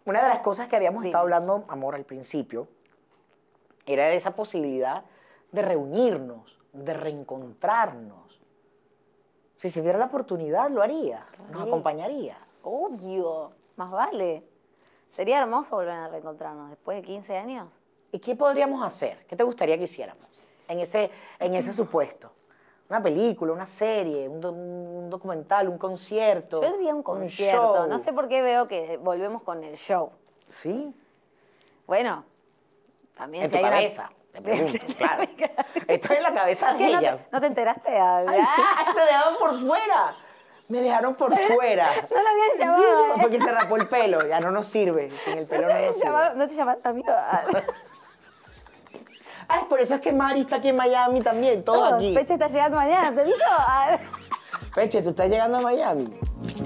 Una de las cosas que habíamos Dime. estado hablando, amor, al principio, era de esa posibilidad de reunirnos, de reencontrarnos. Si se diera la oportunidad, lo haría. Nos Re. acompañarías. Obvio, más vale. Sería hermoso volver a reencontrarnos después de 15 años. ¿Y qué podríamos hacer? ¿Qué te gustaría que hiciéramos en ese supuesto? Una película, una serie, un documental, un concierto. Yo diría un concierto. show. No sé por qué veo que volvemos con el show. ¿Sí? Bueno, también En si tu hay cabeza, te pregunto, claro. Estoy en la cabeza de ¿Qué, ella. no te enteraste? Ay, me dejaron por fuera. Me dejaron por fuera. No la habían llamado. Porque se rapó el pelo. Ya no nos sirve. Sin el pelo no nos sirve. ¿No te llamaste amigo? Ay, por eso es que Mari está aquí en Miami también. Todo aquí. Peche está llegando mañana, ¿te dijo? Peche, ¿tú estás llegando a Miami?